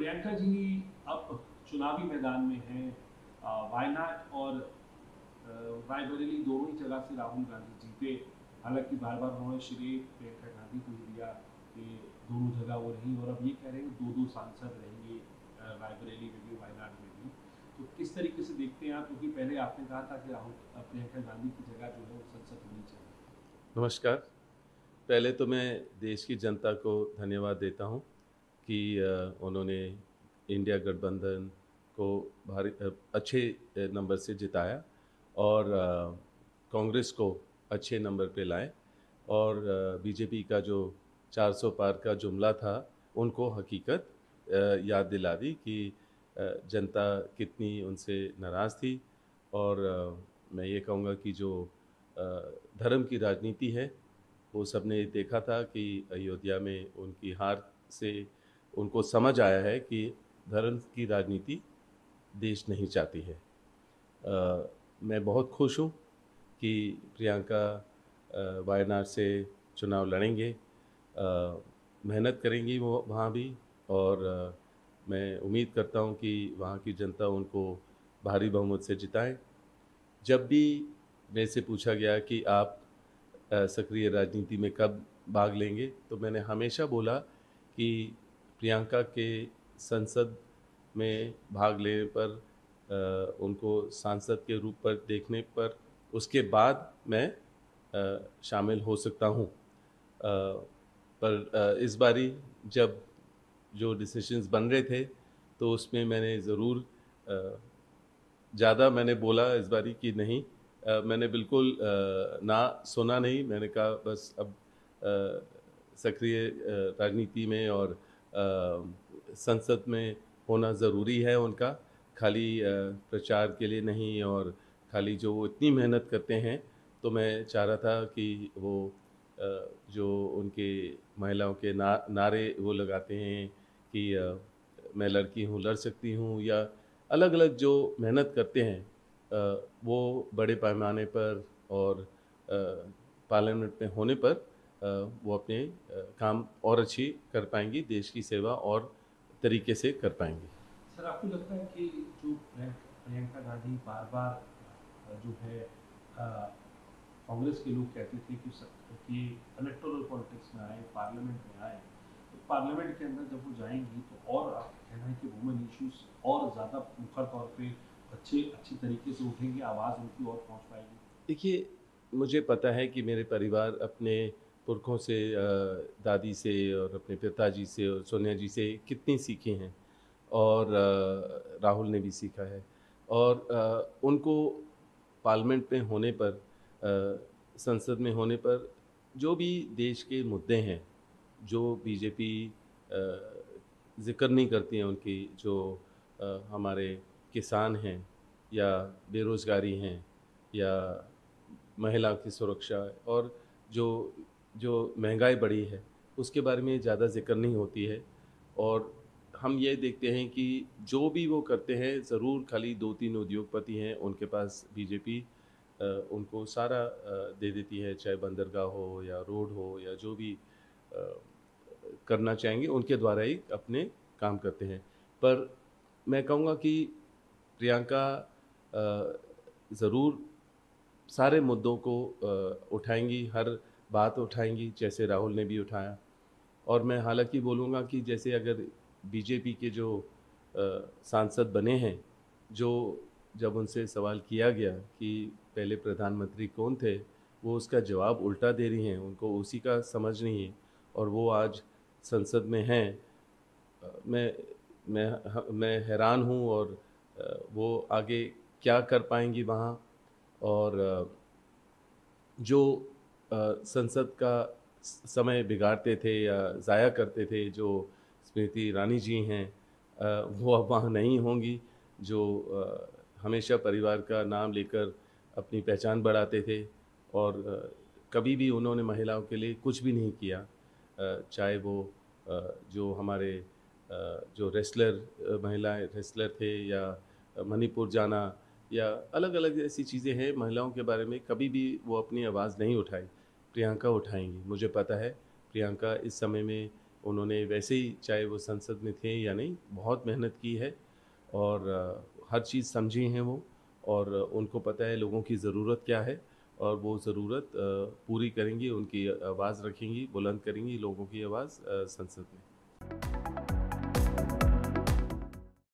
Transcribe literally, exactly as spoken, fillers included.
प्रियंका जी अब चुनावी मैदान में हैं। अ, वायनाड और अ, रायबरेली दोनों ही जगह से राहुल गांधी जीते। हालांकि बार बार उन्होंने श्रेय प्रियंका गांधी को ही दिया कि दोनों जगह वो रही, और अब ये कह रहे हैं कि दो दो सांसद रहेंगे अ, रायबरेली में भी वायनाड में भी। तो किस तरीके से देखते हैं आप, क्योंकि पहले आपने कहा था कि राहुल अ, प्रियंका गांधी की जगह जो है वो संसद होनी चाहिए। नमस्कार। पहले तो मैं देश की जनता को धन्यवाद देता हूँ कि अ, उन्होंने इंडिया गठबंधन को भारी अ, अच्छे अ, नंबर से जिताया और अ, कांग्रेस को अच्छे नंबर पे लाए और अ, बीजेपी का जो चार सौ पार का जुमला था, उनको हकीकत अ, याद दिला दी कि अ, जनता कितनी उनसे नाराज़ थी और अ, मैं ये कहूँगा कि जो अ, धर्म की राजनीति है, वो सबने देखा था कि अयोध्या में उनकी हार से उनको समझ आया है कि धर्म की राजनीति देश नहीं चाहती है। अ, मैं बहुत खुश हूँ कि प्रियंका अ, वायनाड से चुनाव लड़ेंगे। अ, मेहनत करेंगी वो वहाँ भी और अ, मैं उम्मीद करता हूँ कि वहाँ की जनता उनको भारी बहुमत से जिताए। जब भी मेरे से पूछा गया कि आप अ, सक्रिय राजनीति में कब भाग लेंगे, तो मैंने हमेशा बोला कि प्रियंका के संसद में भाग लेने पर अ, उनको सांसद के रूप पर देखने पर उसके बाद मैं अ, शामिल हो सकता हूँ। अ, पर अ, इस बारी जब जो डिसीजंस बन रहे थे, तो उसमें मैंने ज़रूर अ, ज़्यादा मैंने बोला इस बारी कि नहीं। अ, मैंने बिल्कुल अ, ना सुना नहीं। मैंने कहा बस अब अ, सक्रिय अ, राजनीति में और अ, संसद में होना ज़रूरी है उनका, खाली अ, प्रचार के लिए नहीं और खाली जो वो इतनी मेहनत करते हैं, तो मैं चाह रहा था कि वो अ, जो उनके महिलाओं के ना नारे वो लगाते हैं कि अ, मैं लड़की हूँ, लड़ सकती हूँ या अलग-अलग जो मेहनत करते हैं अ, वो बड़े पैमाने पर और अ, पार्लियामेंट में होने पर अ, वो अपने अ, काम और अच्छी कर पाएँगी, देश की सेवा और तरीके से कर पाएँगी। सर, आपको लगता है कि जो प्रियंका प्रियंका गांधी बार बार जो है अ, कांग्रेस के लोग कहते थे कि स- कि इलेक्टोरल पॉलिटिक्स में आए, पार्लियामेंट में आए, तो पार्लियामेंट के अंदर जब वो जाएंगी तो और आपका कहना है कि वुमेन इश्यूज और ज़्यादा मुखर तौर पे अच्छे अच्छी तरीके से उठेंगे, आवाज़ उनकी और पहुंच पाएगी। देखिए, मुझे पता है कि मेरे परिवार अपने पुरखों से अ, दादी से और अपने पिताजी से और सोनिया जी से कितनी सीखे हैं और अ, राहुल ने भी सीखा है और अ, उनको पार्लियामेंट में होने पर अ, संसद में होने पर जो भी देश के मुद्दे हैं, जो बीजेपी अ, ज़िक्र नहीं करती हैं उनकी जो अ, हमारे किसान हैं या बेरोज़गारी हैं या महिला की सुरक्षा और जो जो महंगाई बढ़ी है, उसके बारे में ज़्यादा ज़िक्र नहीं होती है और हम ये देखते हैं कि जो भी वो करते हैं, ज़रूर खाली दो तीन उद्योगपति हैं, उनके पास बीजेपी अ, उनको सारा अ, दे देती है, चाहे बंदरगाह हो या रोड हो या जो भी अ, करना चाहेंगे, उनके द्वारा ही अपने काम करते हैं। पर मैं कहूँगा कि प्रियंका अ, ज़रूर सारे मुद्दों को अ, उठाएँगी, हर बात उठाएँगी, जैसे राहुल ने भी उठाया और मैं हालाँकि बोलूँगा कि जैसे अगर बीजेपी के जो अ, सांसद बने हैं, जो जब उनसे सवाल किया गया कि पहले प्रधानमंत्री कौन थे, वो उसका जवाब उल्टा दे रही हैं, उनको उसी का समझ नहीं है और वो आज संसद में हैं। अ, मैं मैं ह मैं हैरान हूँ और अ, वो आगे क्या कर पाएँगी वहाँ और अ, जो अ, संसद का स समय बिगाड़ते थे या ज़ाया करते थे, जो स्मृति ईरानी जी हैं अ, वो अब वहाँ नहीं होंगी, जो अ, हमेशा परिवार का नाम लेकर अपनी पहचान बढ़ाते थे और अ, कभी भी उन्होंने महिलाओं के लिए कुछ भी नहीं किया। अ, चाहे वो अ, जो हमारे अ, जो रेसलर अ, महिलाएँ रेसलर थे या अ, मणिपुर जाना या अलग-अलग ऐसी चीज़ें हैं महिलाओं के बारे में कभी भी वो अपनी आवाज़ नहीं उठाई। प्रियंका उठाएँगी, मुझे पता है प्रियंका इस समय में उन्होंने वैसे ही, चाहे वो संसद में थे या नहीं, बहुत मेहनत की है और अ, हर चीज़ समझी हैं वो, और उनको पता है लोगों की ज़रूरत क्या है, और वो ज़रूरत अ, पूरी करेंगी, उनकी आवाज़ रखेंगी, बुलंद करेंगी लोगों की आवाज़ अ, संसद में।